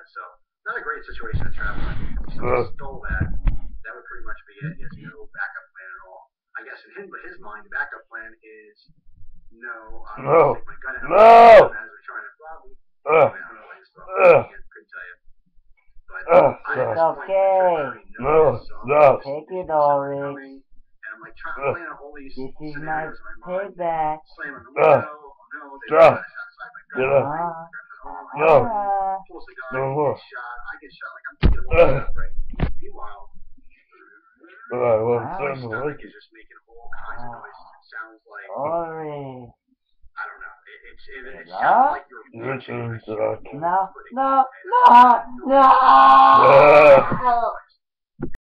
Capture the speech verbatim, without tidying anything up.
So not a great situation to travel in. If someone stole that, that would pretty much be it. He has no backup plan at all. I guess in his, his mind, the backup plan is no, I'm No. going to take my gun out No. as they're trying to rob me. Uh, I don't know what he's uh, I couldn't tell you. But uh, I at this uh, point, I no, so no. take it, Ulrich. And I'm like trying to Uh, plan out all these This is my scenarios in my mind. payback. Slamming the Uh, window. Oh no, they uh, got us outside my get gun. up. Ah, Oh my No. God. ah. Pulls the gun. No He more. gets shot. I get shot. Like I'm thinking all Uh, that up, right? Meanwhile, Alright, well, my it's time to stomach like is it. just making all kinds of noises. It sounds like Ulrich. I don't know. It, it's it, it Hello? sounds like you're Your watching turn a to human like it. No, putting no, a no, no. Uh,